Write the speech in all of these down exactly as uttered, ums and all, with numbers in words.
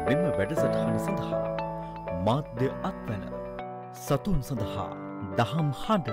මෙම වැඩසටහන සඳහා මාධ්‍ය අත්වැල සතුන් සඳහා දහම් හඬ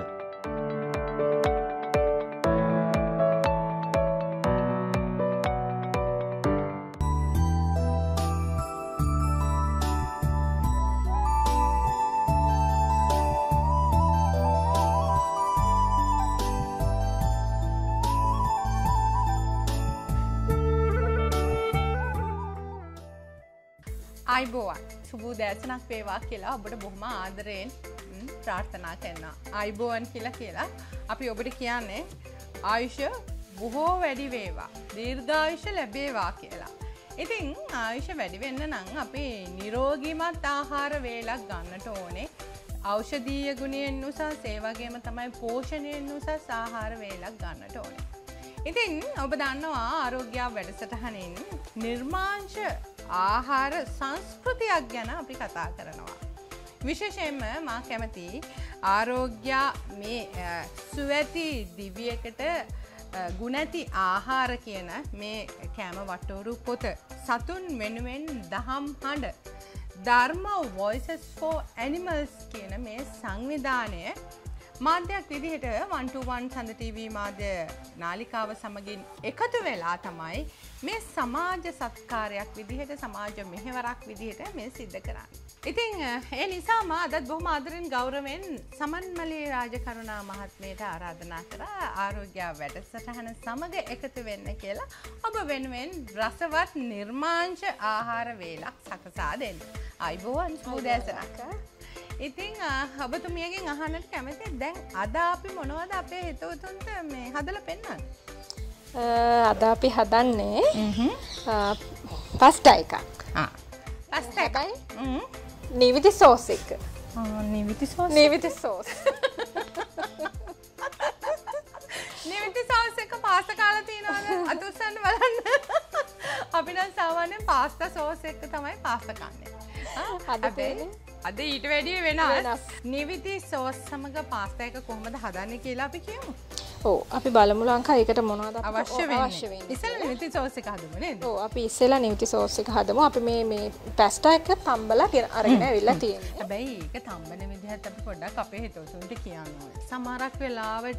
අයිබෝවන් සුබ දැසනක් වේවා කියලා ඔබට බොහොම ආදරයෙන් ප්‍රාර්ථනා කරනවා. අයිබෝවන් කියලා කියලා අපි ඔබට කියන්නේ ආයුෂ බොහෝ වැඩි වේවා, දීර්ඝායුෂ ලැබේවා කියලා. ඉතින් ආයුෂ වැඩි වෙන්න නම් අපි නිරෝගීමත් ආහාර වේලක් ගන්නට ඕනේ. ඖෂධීය ගුණයෙන් උසස් ඒ වගේම තමයි පෝෂණයෙන් උසස් ආහාර වේලක් ගන්නට ඕනේ. ඉතින් ඔබ දන්නවා ආරෝග්‍ය වැඩසටහනින් නිර්මාංශ ආහාර සංස්කෘතියක් ගැන අපි කතා කරනවා. විශේෂයෙන්ම මා කැමති ආරෝග්‍ය මේ සුවැති දිවියකට ගුණැති ආහාර කියන මේ කෑම වටෝරු පොත සතුන් වෙනුවෙන් දහම් හඬ ධර්ම Voices for Animals කියන මේ සංවිධානය මාධ්‍යයක් විදිහට one to one සඳ ටීවී මාධ්‍ය නාලිකාව සමගින් එකතු වෙලා තමයි මේ සමාජ සත්කාරයක් විදිහට සමාජ මෙහෙවරක් විදිහට මේ සිද්ධ කරන්නේ. ඉතින් ඒ නිසාම අදත් බොහොම ආදරෙන් ගෞරවයෙන් සමන්මලී රාජකරුණා මහත්මියට ආරාධනා කරා ආරෝග්‍ය වැඩසටහන සමග එකතු වෙන්න කියලා ඔබ වෙනුවෙන් රසවත් නිර්මාංශ ආහාර වේලක් සකසා දෙන්න. අයිබෝවන් සුබෝදෑසනක්. ඉතින් ඔබතුමියගෙන් අහන්නට කැමති දැන් අද අපි මොනවද අපේ හිතවතුන්ට මේ හදලා පෙන්නන්නේ? අද අපි හදන්නේ පාස්ටා එකක්. ආ පාස්ටා එකයි. හ්ම්. නිවිති සෝස් එක. ආ නිවිති සෝස්. නිවිති සෝස්. නිවිති සෝස් එක පාස්තා කාලා තියනවද? අත උස්සන්න බලන්න. අපි නම් සාමාන්‍යයෙන් පාස්තා සෝස් එක තමයි පාස්තා කන්නේ. ආ අද අද ඊට වැඩිය වෙනස්. නිවිති සෝස් සමග පාස්තා එක කොහොමද හදන්නේ කියලා අපි කියමු. ඔව් අපි බලමු ලංකා ඒකට මොනවද අවශ්‍ය වෙන්නේ. ඉස්සෙල්ලා නිවිති සෝස් එක හදමු නේද? ඔව් අපි ඉස්සෙල්ලා නිවිති සෝස් එක හදමු. අපි මේ මේ පාස්තා එක තම්බලා අරගෙන ඇවිල්ලා තියෙනවා. හැබැයි ඒක තම්බන විදිහත් අපි පොඩ්ඩක් අපේ හිතවතුන්ට කියන්න ඕනේ. සමහරක් වෙලාවට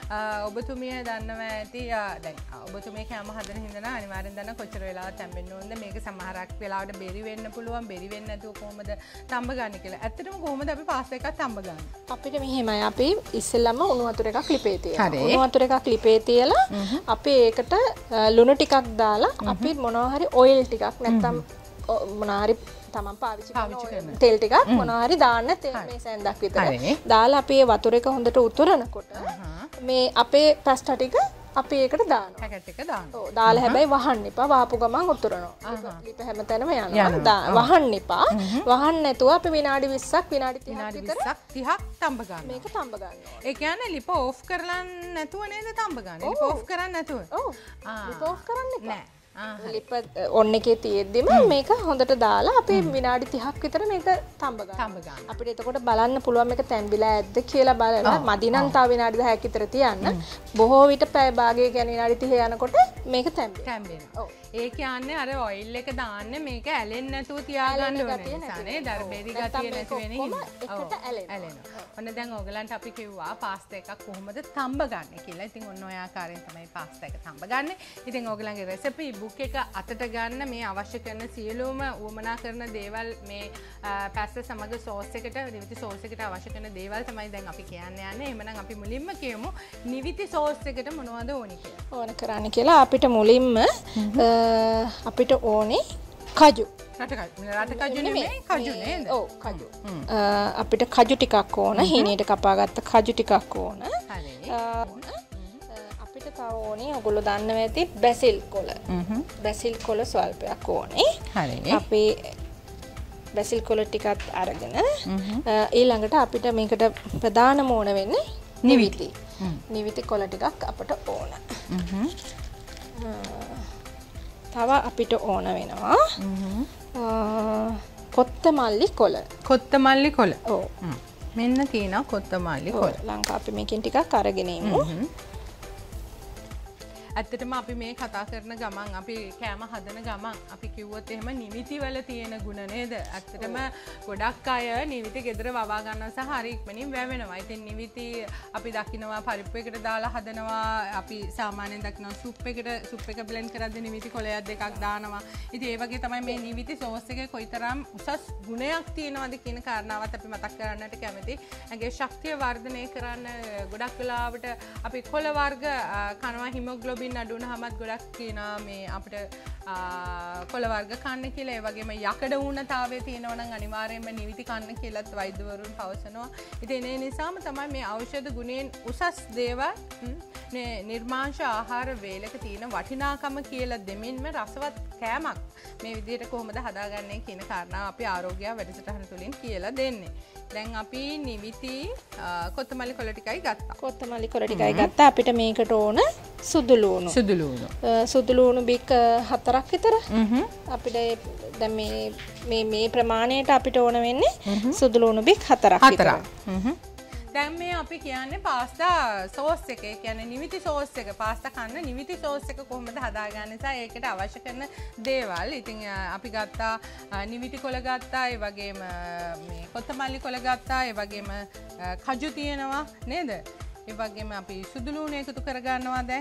ඔබතුමිය දන්නවා ඇති දැන් ඔබතුමිය කැම හදන හින්දා අනිවාර්යෙන් දන්න කොච්චර වෙලාවක් තැම්බෙන්න ඕනද මේක සමහරක් වෙලාවට බෙරි වෙන්න පුළුවන් බෙරි වෙන්නේ නැතුව කොහොමද තම්බ ගන්න කියලා. ඇත්තටම කොහොමද අපි පාස්තා එකක් තම්බ ගන්න? අපිට මෙහෙමයි අපි ඉස්සෙල්ලාම උණු වතුර එකක් ලිපේ තියනවා. උණු වතුර එකක් ලිපේ තියලා අපි ඒකට ලුණු ටිකක් දාලා අපි මොනවා හරි ඔයිල් ටිකක් නැත්තම් මොනවා හරි තමන් පාවිච්චි කරන තෙල් ටිකක් මොනවා හරි දාන්න තෙල් මේ සැන්දක් විතර දාලා අපි ඒ වතුර එක හොඳට උතුරනකොට මේ අපේ පාස්ටා ටික අපි ඒකට දානවා. පැකට් එක දානවා. ඔව් දාලා හැබැයි වහන්න එපා. වහපු ගමන් උතුරනවා. ලිප හැමතැනම යනවා. වහන්න එපා. වහන්න නැතුව අපි විනාඩි විස්සක් විනාඩි තිහක් විතර තිහක් තඹ ගන්නවා. මේක තඹ ගන්නවා. ඒ කියන්නේ ලිප ඕෆ් කරලා නැතුව නේද තඹ ගන්න. ලිප ඕෆ් කරන්නේ නැතුව. ඔව්. ලිප ඕෆ් කරන්න එපා. නෑ. ලිප ඔන්න එකේ තියෙද්දිම මේක හොඳට දාලා අපි විනාඩි තිහක් විතර මේක තඹ ගන්නවා. අපිට එතකොට බලන්න පුළුවන් මේක තැම්බිලා ඇද්ද කියලා බලලා මදි නම් තව විනාඩි දහයක් විතර තියන්න. බොහෝ විට පැය භාගය කියන්නේ විනාඩි තිහ යනකොට මේක තැම්බෙනවා. ඔව්. ඒ කියන්නේ අර ඔයිල් එක දාන්න මේක ඇලෙන්නේ නැතුව තියාගන්න ඕනේ නිසා නේ. දර්බේරි ගතිය නැති වෙන හින්දා. එකට ඇලෙනවා. ඔන්න දැන් ඕගලන්ට අපි කිව්වා පාස්තා එකක් කොහොමද තඹ ගන්න කියලා. ඉතින් ඔන්න ඔය ආකාරයෙන් තමයි පාස්තා එක තඹ ගන්න. ඉතින් ඕගලන්ගේ රෙසිපි බුක් එක අතට ගන්න මේ අවශ්‍ය කරන සියලුම උවමනා කරන දේවල් මේ පාස්තා සමග සෝස් එකට නිවිති සෝස් එකට අවශ්‍ය කරන දේවල් තමයි දැන් අපි කියන්න යන්නේ. එහෙමනම් අපි මුලින්ම කියමු නිවිති සෝස් එකට මොනවද ඕනි කියලා. ඕන කරන්න කියලා අපිට මුලින්ම අපිට ඕනේ කජු. රට කජු නෙමෙයි කජු නේද? ඔව් කජු. අපිට කජු ටිකක් ඕන. හීනේට කපාගත්ත කජු ටිකක් ඕන. හරි. අපිට තව ඕනේ ඔයගොල්ලෝ දන්නවා ඇති බැසිල් කොළ. බැසිල් කොළ ස්වල්පයක් ඕනේ. හරි. අපි බැසිල් කොළ ටිකක් අරගෙන ඊළඟට අපිට මේකට ප්‍රධානම ඕන වෙන්නේ නිවිති. නිවිති කොළ ටිකක් අපට ඕන. තව අපිට ඕන වෙනවා කොත්තමල්ලි කොළ. කොත්තමල්ලි කොළ. ඔව්. මෙන්න තියෙනවා කොත්තමල්ලි කොළ. ලංකාව අපි මේකෙන් ටිකක් අරගෙන ඉමු. ඇත්තටම අපි මේ කතා කරන ගමන් අපි කෑම හදන ගමන් අපි කිව්වොත් එහෙම නිවිති වල තියෙන ගුණ නේද? ඇත්තටම ගොඩක් අය නිවිති ගෙදර වවා ගන්නවා සහ හරි ඉක්මනින් වැවෙනවා. ඉතින් නිවිති අපි දකිනවා පරිප්පු එකට දාලා හදනවා. අපි සාමාන්‍යයෙන් දකිනවා සුප් එකට සුප් එක බ්ලෙන්ඩ් කරද්දී නිවිති කොලයක් දෙකක් දානවා. ඉතින් ඒ වගේ තමයි මේ නිවිති සෝස් එකේ කොයිතරම් උසස් ගුණයක් තියෙනවද කියන කාරණාවත් අපි මතක් කරගන්නට කැමතියි. ඇගේ ශක්තිය වර්ධනය කරන්න ගොඩක් වෙලාවට අපි කොළ වර්ග කනවා හිමොග්ලොබින් අඩු වුණාමත් ගොඩක් කියනවා මේ අපිට කොළ වර්ග කන්න කියලා. ඒ වගේම යකඩ ඌනතාවය තියෙනවා නම් අනිවාර්යයෙන්ම නිවිති කන්න කියලාත් වෛද්‍යවරුන් පවසනවා. ඉතින් ඒ නිසාම තමයි මේ ඖෂධ ගුණයෙන් උසස් දේවල් මේ නිර්මාංශ ආහාර වේලක තියෙන වටිනාකම කියලා දෙමින්ම රසවත් කෑමක් මේ විදිහට කොහොමද හදාගන්නේ කියන කාරණාව අපි ආරෝග්‍ය වැඩසටහන තුලින් කියලා දෙන්නේ. දැන් අපි නිවිති කොත්තමල්ලි කොළ ටිකයි ගත්තා. කොත්තමල්ලි කොළ ටිකයි ගත්තා. අපිට මේකට ඕන සුදු ලූණු. සුදු ලූණු. සුදු ලූණු බික් හතරක් විතර. අපිට දැන් මේ මේ මේ ප්‍රමාණයට අපිට ඕන වෙන්නේ සුදු ලූණු බික් හතරක් විතර. දැන් මේ අපි කියන්නේ පාස්තා සෝස් එක. ඒ කියන්නේ නිවිති සෝස් එක. පාස්තා කන්න නිවිති සෝස් එක කොහොමද හදාගන්නේ සහ ඒකට අවශ්‍ය කරන දේවල්. ඉතින් අපි ගත්තා නිවිති කොළ ගත්තා, ඒ වගේම මේ කොත්තමල්ලි කොළ ගත්තා, ඒ වගේම කජු තියෙනවා නේද? ඒ වගේම අපි සුදු ලූණු එකතු කරගන්නවා දැන්.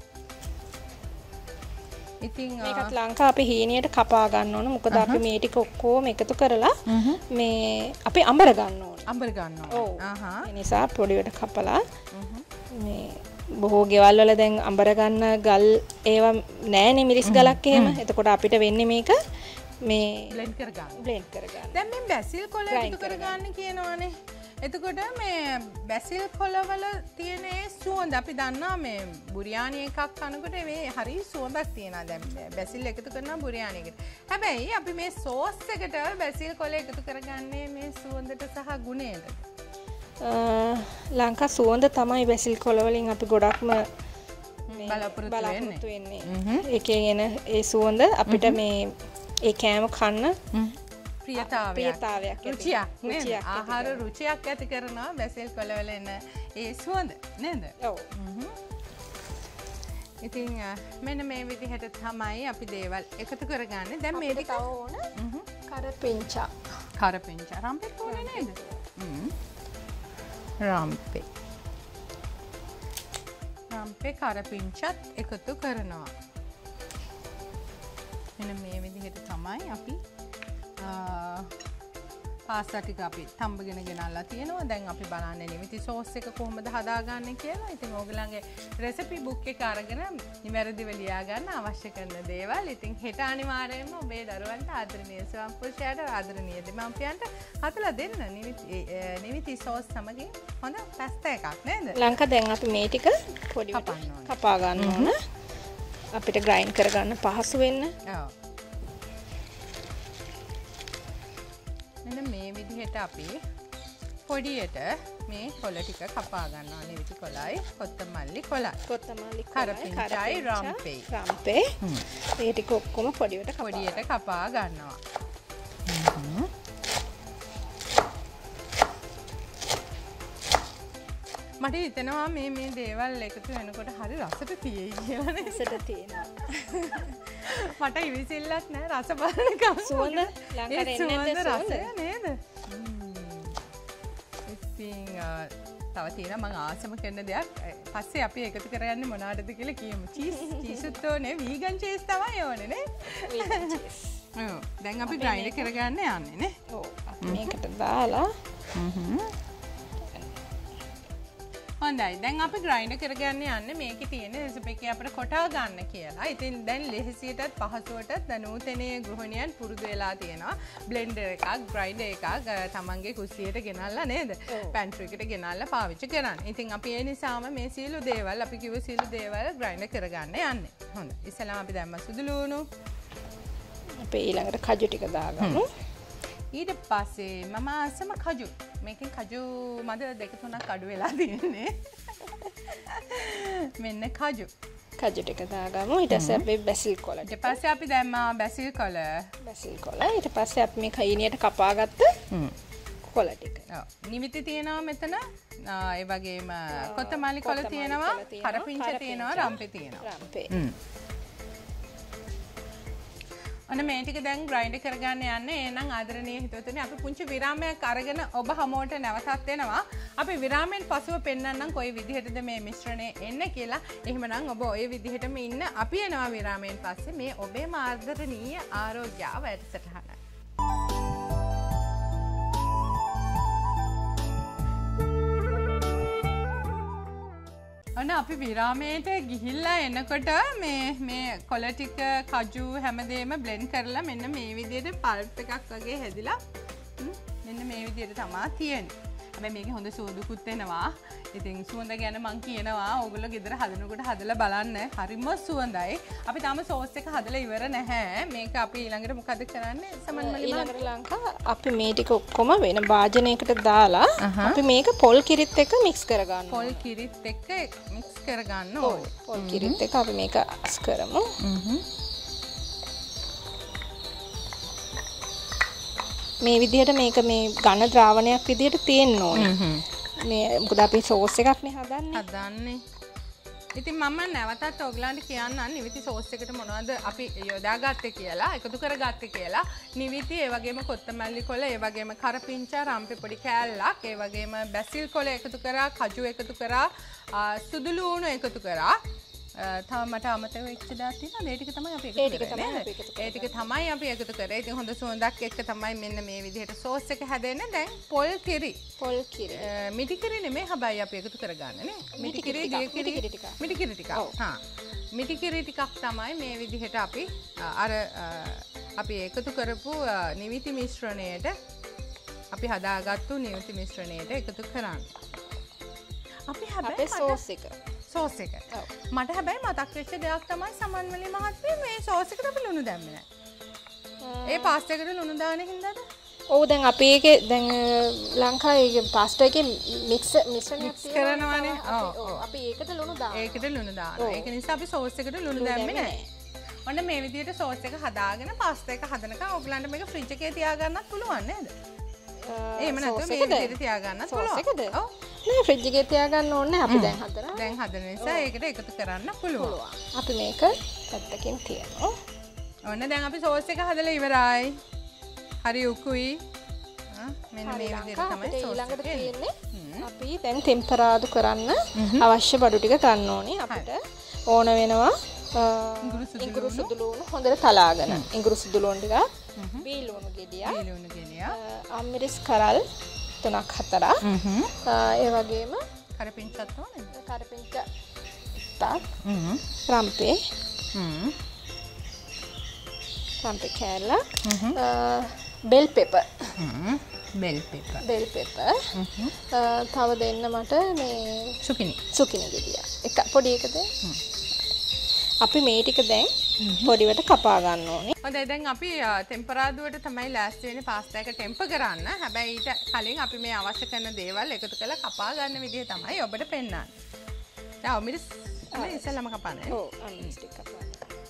ඉතින් මේකත් ලංකා අපි හීනියට කපා ගන්න ඕන. මොකද අපි මේ ටික ඔක්කොම එකතු කරලා මේ අපි අඹර ගන්න ඕන. අඹර ගන්න ඕන. ඔව්. ඒ නිසා පොඩියට කපලා මේ බොහෝ ගෙවල් වල දැන් අඹර ගන්න ගල් ඒවා නෑනේ මිරිස් ගලක් එහෙම. එතකොට අපිට වෙන්නේ මේක මේ බ්ලෙන්ඩ් කරගන්න. බ්ලෙන්ඩ් කරගන්න. දැන් මේ බැසිල් කොළ එකතු කරගන්න කියනවානේ. එතකොට මේ බැසිල් කොළවල තියෙන සුවඳ අපි දන්නා මේ බුරියානි එකක් කනකොට මේ හරි සුවඳක් තියෙනවා. දැන් බැසිල් එකතු කරනවා බුරියානියකට. හැබැයි අපි මේ සෝස් එකට බැසිල් කොළ එකතු කරගන්නේ මේ සුවඳට සහ ගුණයට. ලංකා සුවඳ තමයි බැසිල් කොළ වලින් අපි ගොඩක්ම බලාපොරොත්තු වෙන්නේ. ඒකේ එන ඒ සුවඳ අපිට මේ ඒ කෑම කන්න ප්‍රියතාවයක් රුචියක් නේද? ආහාර රුචියක් ඇති කරනවා බැසිල් කොළවල එන ඒ සුවඳ නේද? ඔව්. ඉතින් මෙන්න මේ විදිහට තමයි අපි දේවල් එකතු කරගන්නේ. දැන් මේ ටික ඕන කරපිංචා. කරපිංචා රම්පේ ඕනේ නේද? හ්ම්. රම්පේ. රම්පේ කරපිංචත් එකතු කරනවා. මෙන්න මේ විදිහට තමයි අපි පාස්තා ටික අපි තඹගෙන ගෙනල්ලා තියෙනවා. දැන් අපි බලන්නේ නිවිති සෝස් එක කොහොමද හදාගන්නේ කියලා. ඉතින් ඕගලන්ගේ රෙසිපි බුක් එක අරගෙන නිවැරදිව ලියා ගන්න අවශ්‍ය කරන දේවල්. ඉතින් හෙට අනිවාර්යයෙන්ම ඔබේ දරුවන්ට ආදරණීය ස්වාම්පුරුෂයාට ආදරණීය දෙමාපියන්ට හදලා දෙන්න නිවිති නිවිති සෝස් සමගින් හොඳ පාස්තා එකක් නේද? ලංකා දැන් අපි මේ ටික පොඩිවට කපා ගන්න ඕන. අපිට ග්‍රයින්ඩ් කරගන්න පහසු වෙන්න. ඔව්. මෙන්න මේ විදිහට අපි පොඩියට මේ කොළ ටික කපා ගන්නවා. නිවිති කොළයි, කොත්තමල්ලි කොළයි, කොත්තමල්ලි කරපිංචායි, රම්පේ. රම්පේ. මේ ටික ඔක්කොම පොඩියට කපා පොඩියට කපා ගන්නවා. මට හිතෙනවා මේ මේ දේවල් එකතු වෙනකොට හරි රසට තියෙයි කියලා නේ. රසට තියෙනවා. මට ඉවිසිල්ලක් නෑ රස බලනකම්. සුවඳ ලංකාවේ එන්නේ රසය නේද? ඉතින් තව තියෙනවා මම ආසම කරන දෙයක්. පස්සේ අපි එකතු කරගන්නේ මොනවටද කියලා කියමු. චීස් චීසුත් ඕනේ. වීගන් චීස් තමයි ඕනේ නේ. Vegan cheese. ඔව්. දැන් අපි ග්‍රයින්ඩ් කරගන්න යන්නේ නේ. ඔව්. අපි මේකට දාලා හ්ම් හොඳයි. දැන් අපි ග්‍රයින්ඩ් කරගන්න යන්නේ මේකේ තියෙන රෙසිපි එකේ අපිට කොටා ගන්න කියලා. ඉතින් දැන් ලෙහෙසියටත් පහසුවටත් නූතනයේ ගෘහිණියන් පුරුදු වෙලා තියෙනවා. බ්ලෙන්ඩර් එකක්, ග්‍රයින්ඩර් එකක් තමන්ගේ කුස්සියට ගෙනල්ලා නේද? පැන්ට්‍රි එකට ගෙනල්ලා පාවිච්චි කරන්න. ඉතින් අපි ඒ නිසාම මේ සියලු දේවල් අපි කිව්ව සියලු දේවල් ග්‍රයින්ඩ් කරගන්න යන්නේ. හොඳයි. ඉස්සෙල්ලාම අපි දැම්ම සුදු ලූණු. අපි ඊළඟට කජු ටික දාගමු. ඊට පස්සේ මම ආසම කජු. මේකෙන් කජු මද දෙක තුනක් අඩු වෙලා තියෙන්නේ. මෙන්න කජු. කජු ටික දාගමු. ඊට පස්සේ අපි බැසිල් කොළ. ඊට පස්සේ අපි දැම්මා බැසිල් කොළ. බැසිල් කොළ. ඊට පස්සේ අපි මේ කයිනියට කපාගත්ත කොළ ටික. ඔව්. නිවිති තියෙනවා මෙතන. ඒ වගේම කොත්තමල්ලි කොළ තියෙනවා, කරපිංච තියෙනවා, රම්පේ තියෙනවා. රම්පේ. හ්ම්. අන්න මේ ටික දැන් ග්‍රයින්ඩ් කරගන්න යන්නේ. එහෙනම් ආදරණීය හිතවතුනි අපි පුංචි විරාමයක් අරගෙන ඔබ හමුවට නැවතත් එනවා. අපි විරාමයෙන් පසුව පෙන්නන්නම් කොයි විදිහටද මේ මිශ්‍රණය එන්නේ කියලා. එහෙමනම් ඔබ ওই විදිහටම ඉන්න. අපි එනවා විරාමයෙන් පස්සේ මේ ඔබේ ආදරණීය ආරෝග්‍ය වැඩසටහන. ඔන්න අපි විරාමයට ගිහිල්ලා එනකොට මේ මේ කොළ ටික කජු හැමදේම බ්ලෙන්ඩ් කරලා මෙන්න මේ විදිහට පල්ප් එකක් වගේ හැදිලා මෙන්න මේ විදිහට තමයි තියෙන්නේ. හැබැයි මේකේ හොඳ සුවඳකුත් එනවා. ඉතින් සුවඳ ගැන මං කියනවා ඕගොල්ලෝ ගෙදර හදනකොට හදලා බලන්න. හරිම සුවඳයි. අපි තාම සෝස් එක හදලා ඉවර නැහැ. මේක අපි ඊළඟට මොකද කරන්නේ? සමන්මලි ඊළඟට ලංකා අපි මේ ටික ඔක්කොම වෙන භාජනයකට දාලා අපි මේක පොල් කිරිත් එක්ක මික්ස් කරගන්න. පොල් කිරිත් එක්ක මික්ස් කරගන්න ඕනේ. පොල් කිරිත් එක්ක අපි මේක අස් කරමු. මේ විදිහට මේක මේ ඝන ද්‍රාවණයක් විදිහට තියෙන්න ඕනේ. මේ මොකද අපි සෝස් එකක් නේ හදන්නේ. හදන්නේ. ඉතින් මම නැවතත් ඔයගලන්ට කියන්නම් නිවිති සෝස් එකට මොනවද අපි යොදාගත්තේ කියලා, එකතු කරගත්තේ කියලා. නිවිති ඒ වගේම කොත්තමල්ලි කොළ, ඒ වගේම කරපිංචා, රම්පේ පොඩි කෑල්ලක්, ඒ වගේම බැසිල් කොළ එකතු කරා, කජු එකතු කරා, සුදු ලූණු එකතු කරා. තව මට අමතක වෙච්ච දා තියෙනවා. ඒ ටික තමයි අපි එකතු කරේ. ඒ ටික තමයි අපි එකතු කරේ. ඉතින් හොඳ සුවඳක් එක්ක තමයි මෙන්න මේ විදිහට සෝස් එක හැදෙන්නේ. දැන් පොල් කිරි. පොල් කිරි. මිටි කිරි නෙමෙයි හැබැයි අපි එකතු කරගන්න නේ. මිටි කිරි, දිය කිරි ටික. මිටි කිරි ටික. හා. මිටි කිරි ටිකක් තමයි මේ විදිහට අපි අර අපි එකතු කරපු නිවිති මිශ්‍රණයට අපි හදාගත්තු නිවිති මිශ්‍රණයට එකතු කරන්නේ. අපි හැබැයි සෝස් එක සෝස් එක. මට හැබැයි මතක් වෙච්ච දෙයක් තමයි සමන්මලි මහත්මිය මේ සෝස් එකට අපි ලුණු දැම්මේ නැහැ. ඒ පාස්තා එකට ලුණු දාන හින්දාද? ඔව් දැන් අපි ඒකේ දැන් ලංකාවේ පාස්තා එකේ මික්ස් මිශ්‍රණයක් කරනවානේ. ඔව් අපි ඒකට ලුණු දානවා. ඒකට ලුණු දානවා. ඒක නිසා අපි සෝස් එකට ලුණු දැම්මේ නැහැ. ඔන්න මේ විදිහට සෝස් එක හදාගෙන පාස්තා එක හදනකම් ඔයගලන්ට මේක ෆ්‍රිජ් එකේ තියාගන්නත් පුළුවන් නේද? එහෙම නැත්නම් මේ විදිහට තියාගන්නත් පුළුවන්. ඔව්. නෑ ෆ්‍රිජ් එකේ තියාගන්න ඕනේ අපි දැන් හදලා. දැන් හදන නිසා ඒකට එකතු කරන්න පුළුවන්. අපි මේක පැත්තකින් තියනවා. ඔන්න දැන් අපි සෝස් එක හදලා ඉවරයි. හරි උකුයි. මෙන්න මේ විදිහට තමයි සෝස් ඊළඟට තියෙන්නේ. අපි දැන් ටෙම්පරාදු කරන්න අවශ්‍ය බඩු ටික ගන්න ඕනේ. අපිට ඕන වෙනවා ඉඟුරු සුදු ලුණු හොඳට තලාගෙන. ඉඟුරු සුදු ලුණු ටික, බී ලුණු ගෙඩියක්, බී ලුණු ගෙඩියක්, අම්මිරිස් කරල් තුනක් හතරක්. ඒ වගේම කරපිංචත් ඕනේද? කරපිංච ටක්. රම්පේ. රම්පේ කෑල්ලක්. Bell pepper. Bell pepper. Bell pepper. තව දෙන්න මට මේ සුකිනි. සුකිනි ගෙඩියක්. එක පොඩි එකද? අපි මේ ටික දැන් පොඩිවට කපා ගන්න ඕනේ. හොඳයි දැන් අපි ටෙම්පරාදුවට තමයි ලෑස්ති වෙන්නේ පාස්තා එක ටෙම්ප කරන්න. හැබැයි ඊට කලින් අපි මේ අවශ්‍ය කරන දේවල් එකතු කරලා කපා ගන්න විදිහ තමයි ඔබට පෙන්නන්නේ. දැන් ඔමිරිස් තමයි ඉස්සෙල්ලාම කපන්නේ. ඔව් අනිත් ටික කපා.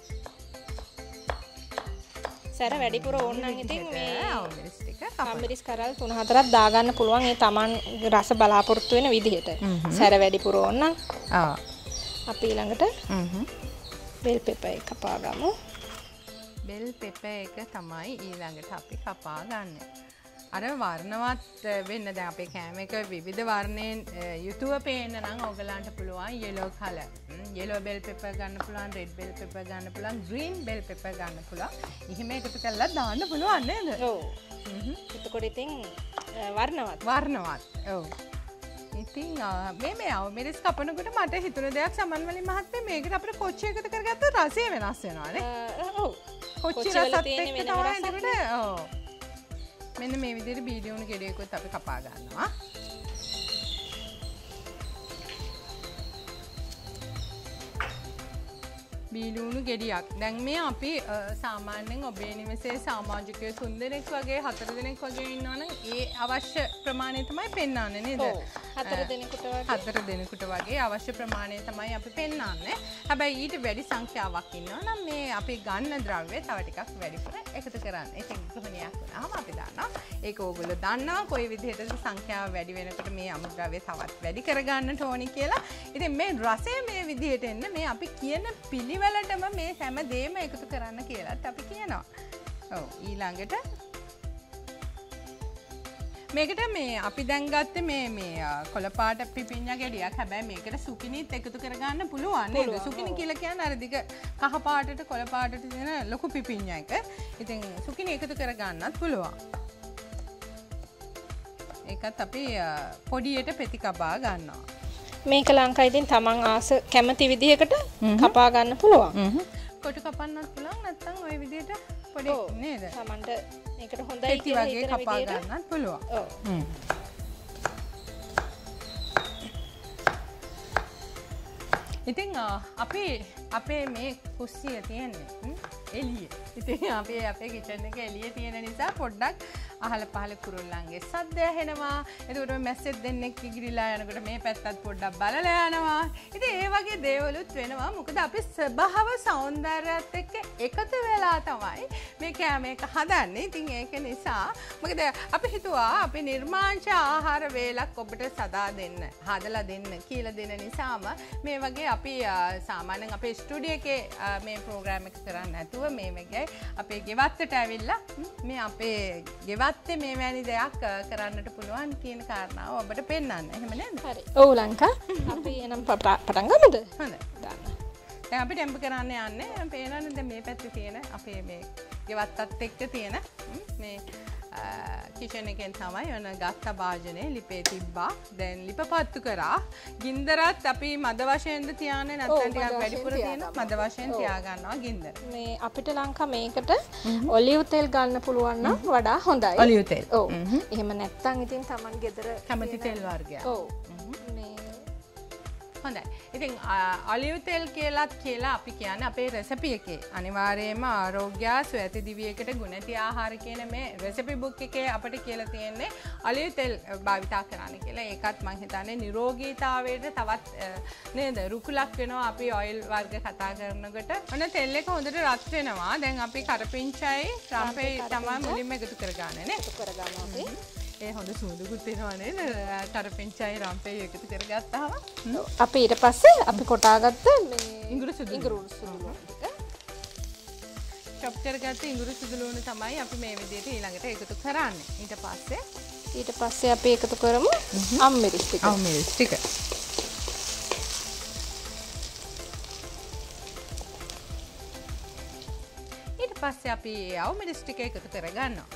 සැර වැඩිපුර ඕන නම් ඉතින් මේ ඔමිරිස් ටික කපා. ඔමිරිස් කරල් තුන හතරක් දාගන්න පුළුවන් ඒ Taman රස බලාපොරොත්තු වෙන විදිහට. සැර වැඩිපුර ඕන නම්. ආ. අපි ඊළඟට බෙල් පෙපර් එක කපා ගමු. බෙල් පෙපර් එක තමයි ඊළඟට අපි කපා ගන්න. අර වර්ණවත් වෙන්න දැන් අපේ කෑම එක විවිධ වර්ණයෙන් යුතුව පේන්න නම් ඔයගලන්ට පුළුවන් yellow color. yellow bell pepper ගන්න පුළුවන්, red bell pepper ගන්න පුළුවන්, green bell pepper ගන්න පුළුවන්. එහෙම එකතු කරලා දාන්න පුළුවන් නේද? ඔව්. හ්ම්. එතකොට ඉතින් වර්ණවත්. වර්ණවත්. ඔව්. ඉතින් මේ මේ ඔමිරිස් කපනකොට මට හිතුණ දෙයක් සමන්මලි මහත්මිය මේකට අපිට කොච්චි එකතු කරගත්තොත් රසය වෙනස් වෙනවානේ. ඔව්. කොච්චි රසත් එක්ක තමයි එතකොට ඔව්. මෙන්න මේ විදිහට බීඩි උණු ගෙඩියකුත් අපි කපා ගන්නවා. බීලුණු ගෙඩියක්. දැන් මේ අපි සාමාන්‍යයෙන් ඔබේ නිවසේ සමාජිකයෝ තුන් දෙනෙක් වගේ හතර දෙනෙක් වගේ ඉන්නවනම් ඒ අවශ්‍ය ප්‍රමාණය තමයි පෙන්වන්නේ නේද? ඔව්. හතර දෙනෙකුට වගේ. හතර දෙනෙකුට වගේ අවශ්‍ය ප්‍රමාණය තමයි අපි පෙන්වන්නේ. හැබැයි ඊට වැඩි සංඛ්‍යාවක් ඉන්නවා නම් මේ අපි ගන්න ද්‍රව්‍ය තව ටිකක් වැඩිපුර එකතු කරන්න. ඉතින් ගෘහණියක් වුණාම අපි දන්නවා ඒක ඕගොල්ලෝ දන්නවා කොයි විදිහටද සංඛ්‍යාව වැඩි වෙනකොට මේ අමුද්‍රව්‍ය තවත් වැඩි කරගන්නට ඕනි කියලා. ඉතින් මේ රසය මේ විදිහට එන්න මේ අපි කියන පිළිවෙලටම මේ හැම දෙයක්ම එකතු කරන්න කියලාත් අපි කියනවා. ඔව් ඊළඟට මේකට මේ අපි දැන් ගත්තේ මේ මේ කොළපාට පිපිඤ්ඤා ගෙඩියක්. හැබැයි මේකට සුකිනිත් එකතු කරගන්න පුළුවන් නේද? සුකිනි කියලා කියන්නේ අර දිග කහ පාටට කොළ පාටට තියෙන ලොකු පිපිඤ්ඤා එක. ඉතින් සුකිනි එකතු කරගන්නත් පුළුවන්. ඒකත් අපි පොඩියට පෙති කපා ගන්නවා. මේක ලංකාවේදී තමන් ආස කැමති විදිහකට කපා ගන්න පුළුවන්. කොටු කපන්නත් පුළුවන් නැත්නම් ওই විදිහට පොඩි නේද? තමන්ට මේකට හොඳයි පෙති වගේ කපා ගන්නත් පුළුවන්. ඔව්. ඉතින් අපි අපේ මේ කුස්සිය තියෙන්නේ එළියේ. ඉතින් අපි අපේ කිචන් එක එළියේ තියෙන නිසා පොඩ්ඩක් අහල පහල කුරුල්ලන්ගේ සද්ද ඇහෙනවා. එතකොට මැස්සෙක් දෙන්නෙක් ඉගිරිලා යනකොට මේ පැත්තත් පොඩ්ඩක් බලලා යනවා. ඉතින් ඒ වගේ දේවලුත් වෙනවා. මොකද අපි ස්වභාව සෞන්දර්යයත් එක්ක එකතු වෙලා තමයි මේ කෑම එක හදන්නේ. ඉතින් ඒක නිසා මොකද අපි හිතුවා අපි නිර්මාංශ ආහාර වේලක් ඔබට සදා දෙන්න, හදලා දෙන්න කියලා දෙන නිසාම මේ වගේ අපි සාමාන්‍යයෙන් අපේ ස්ටුඩියෝ එකේ මේ ප්‍රෝග්‍රෑම් එක කරන්නේ නැතුව මේ වගේ අපේ ගෙවත්තට ඇවිල්ලා මේ අපේ ගෙවත්තේ මේ වැනි දෙයක් කරන්නට පුළුවන් කියන කාරණාව ඔබට පෙන්වන්න. එහෙම නේද? හරි. ඔව් ලංකා. අපි එනම් පටන් ගමුද? හොඳයි. දැන් අපි ටෙම්ප් කරන්න යන්නේ. පේනවනේ දැන් මේ පැත්තේ තියෙන අපේ මේ ගෙවත්තත් එක්ක තියෙන මේ කිචන් එකෙන් තමයි ඔන්න ගත්ත භාජනේ ලිපේ තිබ්බා. දැන් ලිප පත්තු කරා. ගින්දරත් අපි මද වශයෙන්ද තියන්නේ නැත්නම් ටිකක් වැඩිපුර තියෙන මද වශයෙන් තියා ගන්නවා ගින්දර. මේ අපිට ලංකා මේකට ඔලිව් තෙල් ගන්න පුළුවන් නම් වඩා හොඳයි. ඔලිව් තෙල්. ඔව්. එහෙම නැත්නම් ඉතින් Taman ගෙදර කැමති තෙල් වර්ගයක්. ඔව්. මේ හොඳයි. ඉතින් ඔලිව් තෙල් කියලාත් කියලා අපි කියන්නේ අපේ රෙසිපි එකේ අනිවාර්යයෙන්ම ආරෝග්‍ය සුවැති දිවියකට ගුණති ආහාර කියන මේ රෙසිපි බුක් එකේ අපිට කියලා තියෙන්නේ ඔලිව් තෙල් භාවිතා කරන්න කියලා. ඒකත් මම හිතන්නේ නිරෝගීතාවයට තවත් නේද රුකුලක් වෙනවා අපි ඔයිල් වර්ග කතා කරනකොට. ඔන්න තෙල් එක හොඳට රත් වෙනවා. දැන් අපි කරපිංචයි රම්පේ තමයි මුලින්ම එකතු කරගන්නේ නේ. එකතු කරගන්නවා අපි. ඒ හොඳ සුවඳකුත් එනවා නේද? කරපිංචයි රම්පේ එකතු කරගත්තාම. අපි ඊට පස්සේ අපි කොටාගත්ත මේ ඉඟුරු සුදු ඉඟුරු සුදු ටික චොප් කරගත්ත ඉඟුරු සුදු ලුණු තමයි අපි මේ විදිහට ඊළඟට එකතු කරන්නේ. ඊට පස්සේ ඊට පස්සේ අපි එකතු කරමු අම්මිරිස් ටික. අම්මිරිස් ටික. ඊට පස්සේ අපි අම්මිරිස් ටික එකතු කරගන්නවා.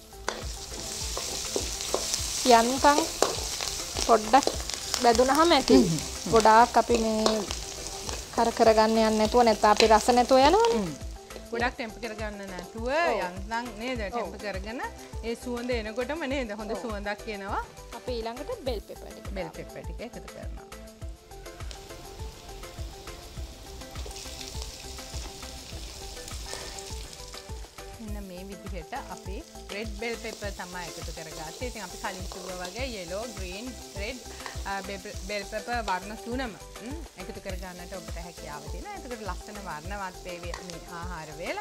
යන්තම් පොඩ්ඩක් බැදුනහම ඇති. ගොඩාක් අපි මේ කර කරගන්න යන්නේ නැතුව නැත්නම් අපි රස නැතුව යනවනේ. ගොඩක් ටෙම්ප් කරගන්න නැතුව යන්තම් නේද ටෙම්ප් කරගෙන ඒ සුවඳ එනකොටම නේද හොඳ සුවඳක් එනවා. අපි ඊළඟට බෙල් පෙපර් ටික බෙල් පෙපර් ටික එකතු කරනවා. මේ විදිහට අපි රෙඩ් බෙල් පෙපර් තමයි එකතු කරගත්තේ. ඉතින් අපි කලින් කිව්වා වගේ yellow, green, red bell pepper වර්ණ තුනම එකතු කරගන්නට ඔබට හැකියාව තියෙනවා. එතකොට ලස්සන වර්ණවත් වේවි මේ ආහාර වේල.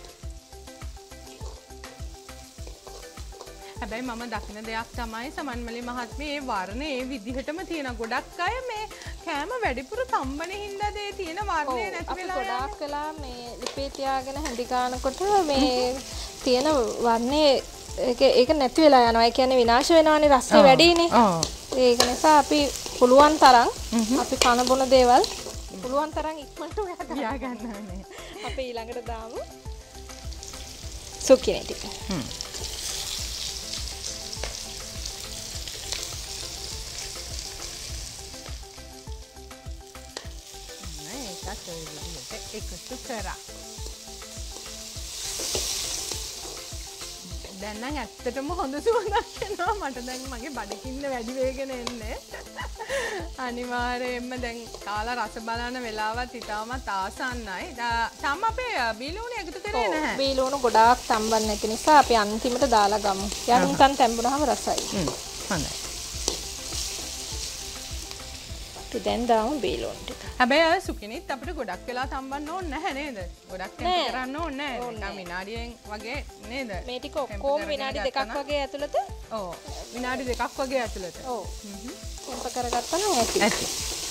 හැබැයි මම දකින දෙයක් තමයි සමන්මලි මහත්මිය මේ වර්ණ ඒ විදිහටම තියෙන. ගොඩක් අය මේ කෑම වැඩිපුර තම්බනේ හින්දා දේ තියෙන වර්ණය නැති වෙලා යනවා. ගොඩාක් වෙලා මේ ලිපේ තියාගෙන හැඳි ගන්නකොට මේ තියෙන වර්ණේ ඒක ඒක නැති වෙලා යනවා. ඒ කියන්නේ විනාශ වෙනවානේ රසය වැඩිනේ. ඒක නිසා අපි පුළුවන් තරම් අපි කන බොන දේවල් පුළුවන් තරම් ඉක්මනට හොයා ගන්න ඕනේ. අපි ඊළඟට දාමු සුකිනි ටික. හ්ම්. එකතු කරා. දැන් නම් ඇත්තටම හොඳ සුවඳක් එනවා මට දැන් මගේ බඩකින්න වැඩි වෙගෙන එන්නේ අනිවාර්යයෙන්ම දැන් කාලා රස බලන වෙලාවත් ඉතාමත් ආසන්නයි තාම අපේ බීලුණු එකතු කරේ නැහැ බීලුණු ගොඩාක් තම්බන්න නැති නිසා අපි අන්තිමට දාලා ගමු යන්තම් තැඹුනහම රසයි හොඳයි දැන් දාමු බීලුණු ටික හැබැයි සුකිනිත් අපිට ගොඩක් වෙලා තම්බන්න ඕනේ නැහැ නේද ගොඩක් temp කරන්න ඕනේ නැහැ නිකන් විනාඩියෙන් වගේ නේද මේ ටික ඔක්කොම විනාඩි දෙකක් වගේ ඇතුළත ඔව් විනාඩි දෙකක් වගේ ඇතුළත ඔව් temp කරගත්තා නම් ඇති ඇති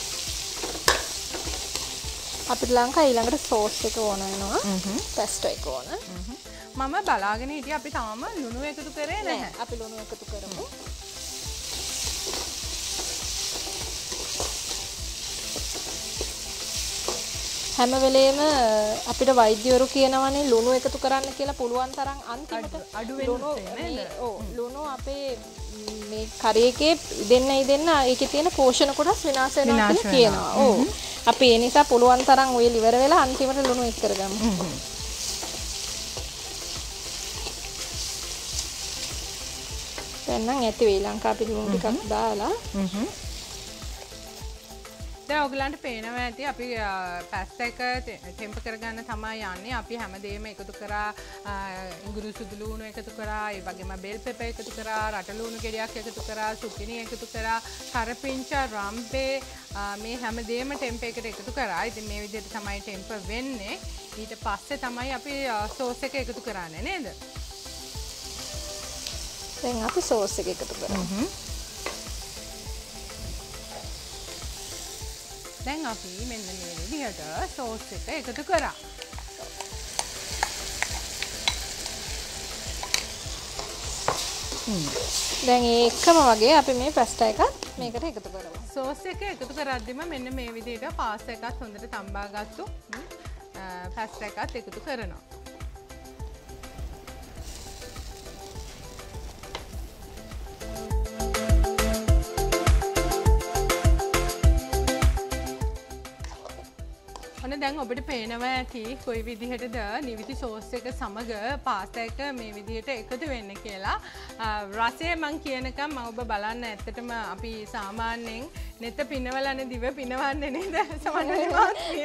අපිට ලංකා ඊළඟට සෝස් එක ඕන වෙනවා පැස්ටෝ එක ඕන මම බලාගෙන හිටියේ අපි තාම ලුණු එකතු කරේ නැහැ අපි ලුණු එකතු කරමු හැම වෙලේම අපිට වෛද්‍යවරු කියනවනේ ලුණු එකතු කරන්න කියලා පුළුවන් තරම් අන්තිමට අඩු වෙන්න ඔව් ලුණු අපේ මේ කරි එකේ දෙන්න ඉදෙන්න ඒකේ තියෙන පෝෂණ කොටස් විනාශ වෙනවා කියලා කියනවා. ඔව්. අපි ඒ නිසා පුළුවන් තරම් ඔය ඉවර වෙලා අන්තිමට ලුණු එක් කරගමු. දැන් නම් ඇති වෙයි ලංකා අපි ලුණු ටිකක් දාලා. දැන් ඔයගලන්ට පේනවා ඇති අපි පැස්ටා එක ටෙම්පර් කරගන්න තමයි යන්නේ. අපි හැමදේම එකතු කරා ඉඟුරු සුදු ලුණු එකතු කරා, ඒ වගේම බෙල් පෙපර් එකතු කරා, රට ලුණු ගෙඩියක් එකතු කරා, සුකිනි එකතු කරා, කරපිංචා, රම්පේ මේ හැමදේම ටෙම්පර් එකට එකතු කරා. ඉතින් මේ විදිහට තමයි ටෙම්පර් වෙන්නේ. ඊට පස්සේ තමයි අපි සෝස් එක එකතු කරන්නේ නේද? දැන් අපි සෝස් එක එකතු කරමු. දැන් අපි මෙන්න මේ විදිහට සෝස් එක එකතු කරා. දැන් ඒකම වගේ අපි මේ පැස්ටා එකත් මේකට එකතු කරමු. සෝස් එක එකතු කරද්දිම මෙන්න මේ විදිහට පාස්තා එකත් හොඳට තම්බාගත්තු පැස්ටා එකත් එකතු කරනවා. දැන් ඔබට පේනවා ඇති කොයි විදිහටද නිවිති සෝස් එක සමග පාස්තා එක මේ විදිහට එකතු වෙන්නේ කියලා. රසය මං කියනකම් මම ඔබ බලන්න ඇත්තටම අපි සාමාන්‍යයෙන් නෙත පිනවලනේ දිව පිනවන්නේ නේද? සමහරවිට මාත්‍රිය.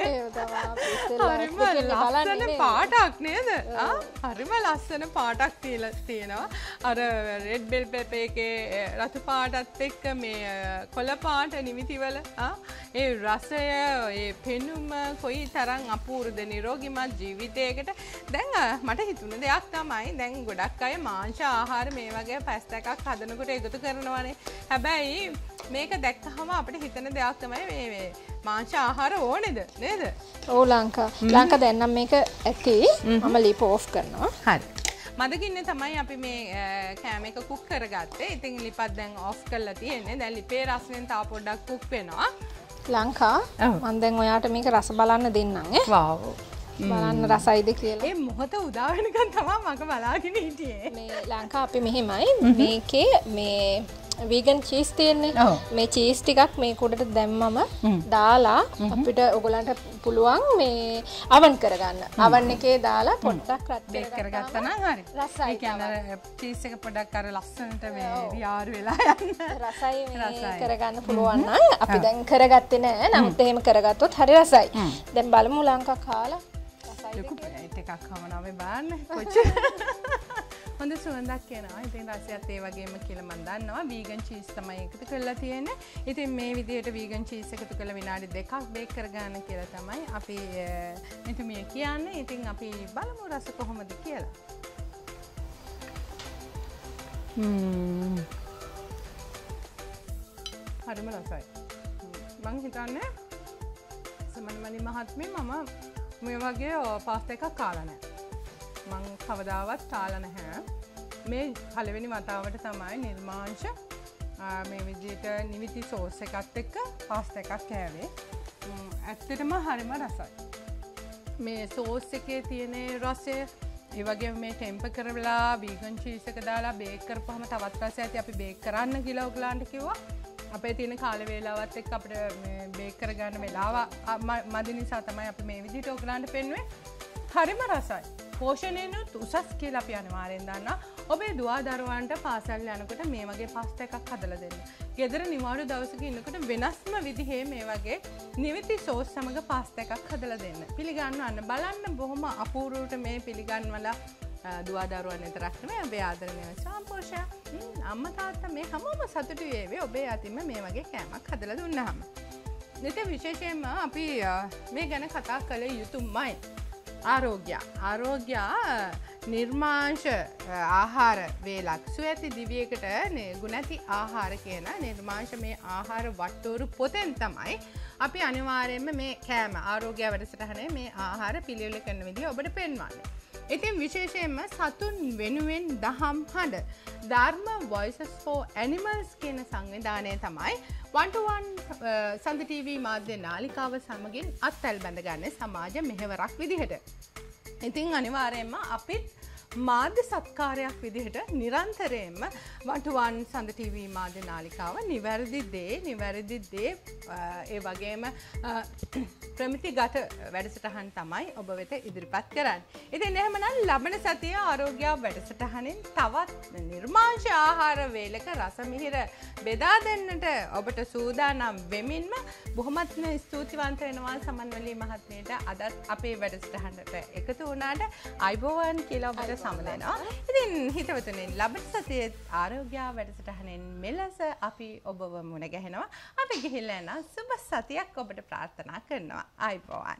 හරිම ලස්සන පාටක් නේද? ආ හරිම ලස්සන පාටක් තියලා තියෙනවා. අර රෙඩ් බෙල් පෙපර් එකේ රතු පාටත් එක්ක මේ කොළ පාට නිවිති වල ආ ඒ රසය ඒ පෙනුම කොයි තරම් අපූර්වද නිරෝගිමත් ජීවිතයකට. දැන් මට හිතුණ දෙයක් තමයි දැන් ගොඩක් අය මාංශ ආහාර මේ වගේ පැස්ටා එකක් හදනකොට එකතු කරනවානේ. හැබැයි මේක දැක්කහම අපිට හිතන දෙයක් තමයි මේ මාංශ ආහාර ඕනේද නේද? ඔව් ලංකා. ලංකා දැන් නම් මේක ඇති. මම ලිප ඕෆ් කරනවා. හරි. මදකින්නේ තමයි අපි මේ කෑම එක කුක් කරගත්තේ. ඉතින් ලිපත් දැන් ඕෆ් කරලා තියෙන්නේ. දැන් ලිපේ රසෙන් තා පොඩ්ඩක් කුක් වෙනවා. ලංකා මම දැන් ඔයාට මේක රස බලන්න දෙන්නම් ඈ. වව්. බලන්න රසයිද කියලා. ඒ මොහොත උදා වෙනකන් තමයි මම බලාගෙන හිටියේ. මේ ලංකා අපි මෙහෙමයි මේකේ මේ වීගන් චීස් තියෙන්නේ. මේ චීස් ටිකක් මේ කුඩට දැම්මම දාලා අපිට ඔයගලන්ට පුළුවන් මේ අවන් කරගන්න. අවන් එකේ දාලා පොඩ්ඩක් රත් බේක් කරගත්තා නම් හරි. රසයි. ඒ කියන්නේ චීස් එක පොඩ්ඩක් අර ලස්සනට මේ රියාරු වෙලා යන්න. රසයි මේ කරගන්න පුළුවන් නම් අපි දැන් කරගත්තේ නෑ. නමුත් එහෙම කරගත්තොත් හරි රසයි. දැන් බලමු ලංකා කාලා රසයි. ලොකු ප්ලේට් එකක් කවනවා මේ බලන්න. කොච්චර හොඳ සුවඳක් එනවා. ඉතින් රසයත් ඒ වගේම කියලා මම දන්නවා. වීගන් චීස් තමයි එකතු කරලා තියෙන්නේ. ඉතින් මේ විදිහට වීගන් චීස් එකතු කරලා විනාඩි දෙකක් බේක් කරගන්න කියලා තමයි අපි මෙතුමිය කියන්නේ. ඉතින් අපි බලමු රස කොහොමද කියලා. හ්ම්. හරිම රසයි. මං හිතන්නේ සමන්මණි මහත්මිය මම මේ වගේ පාස්තා එකක් කාලා නැහැ. මං කවදාවත් කාලා නැහැ. මේ පළවෙනි වතාවට තමයි නිර්මාංශ මේ විදිහට නිවිති සෝස් එකත් එක්ක පාස්තා එකක් කෑවේ. ඇත්තටම හරිම රසයි. මේ සෝස් එකේ තියෙන රසය ඒ වගේම මේ ටෙම්පර් කරලා වීගන් චීස් එක දාලා බේක් කරපුවාම තවත් රසයක් ඇති. අපි බේක් කරන්න කියලා ඔයගලන්ට කිව්වා. අපේ තියෙන කාල වේලාවත් එක්ක අපිට මේ බේක් කරගන්න වෙලාව මදි නිසා තමයි අපි මේ විදිහට ඔයගලන්ට පෙන්වුවේ. හරිම රසයි. පෝෂණයනුත් උසස් කියලා අපි අනිවාර්යෙන් දන්නවා. ඔබේ දුවා දරුවන්ට පාසල් යනකොට මේ වගේ පාස්තා එකක් හදලා දෙන්න. ගෙදර නිවාඩු දවසක ඉන්නකොට වෙනස්ම විදිහේ මේ වගේ නිවිති සෝස් සමග පාස්තා එකක් හදලා දෙන්න. පිළිගන්නවන්න බලන්න බොහොම අපූර්වවට මේ පිළිගන්වලා දුවා දරුවන් විතරක් නෙමෙයි ඔබේ ආදරණීය සම්පෝෂය අම්මා තාත්තා මේ හැමෝම සතුටු වේවි ඔබේ අතින්ම මේ වගේ කෑමක් හදලා දුන්නාම. ඉතින් විශේෂයෙන්ම අපි මේ ගැන කතා කළ යුතුමයි. ආරෝග්‍ය ආරෝග්‍ය නිර්මාංශ ආහාර වේලක් සුවැති දිවියකට ගුණැති ආහාර කියන නිර්මාංශ මේ ආහාර වට්ටෝරු පොතෙන් තමයි අපි අනිවාර්යයෙන්ම මේ කෑම ආරෝග්‍ය වැඩසටහනේ මේ ආහාර පිළිවෙල කරන විදිහ ඔබට පෙන්වන්නේ. ඉතින් විශේෂයෙන්ම සතුන් වෙනුවෙන් දහම් හඬ ධර්ම Voices for Animals කියන සංවිධානය තමයි one to one සඳ ටීවී මාධ්‍ය නාලිකාව සමගින් අත්හැල් බැඳගන්නේ සමාජ මෙහෙවරක් විදිහට. ඉතින් අනිවාර්යයෙන්ම අපිත් මාධ්‍ය සත්කාරයක් විදිහට නිරන්තරයෙන්ම one to one සඳ ටීවී මාධ්‍ය නාලිකාව නිවැරදි දේ නිවැරදි දේ ඒ වගේම ප්‍රමිතිගත වැඩසටහන් තමයි ඔබ වෙත ඉදිරිපත් කරන්නේ. ඉතින් එහෙමනම් ලබන සතිය ආරෝග්‍ය වැඩසටහනින් තවත් නිර්මාංශ ආහාර වේලක රසමිහිර බෙදා දෙන්නට ඔබට සූදානම් වෙමින්ම බොහොමත්ම ස්තුතිවන්ත වෙනවා සමන්වලී මහත්මියට අදත් අපේ වැඩසටහනට එකතු වුණාට අයිබෝවන් කියලා ඔබට සමදෙනවා. ඉතින් හිතවතුනි ලබන සතියේ ආරෝග්‍ය වැඩසටහනෙන් මෙලෙස අපි ඔබව මුණ ගැහෙනවා. අපි ගිහිල්ලා යන සුබ සතියක් ඔබට ප්‍රාර්ථනා කරනවා. ආයිබෝවන්.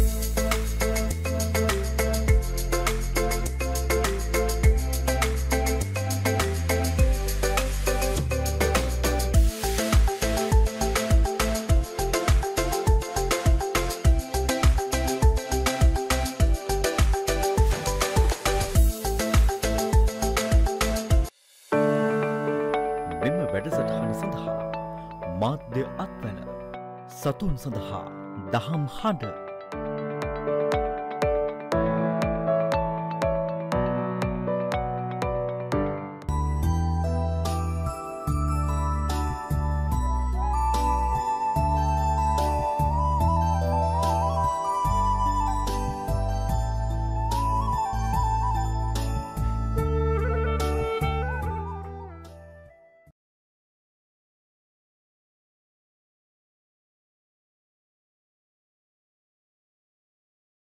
මෙම වැඩසටහන සඳහා මාධ්‍ය අත්වැල සතුන් සඳහා දහම් හඬ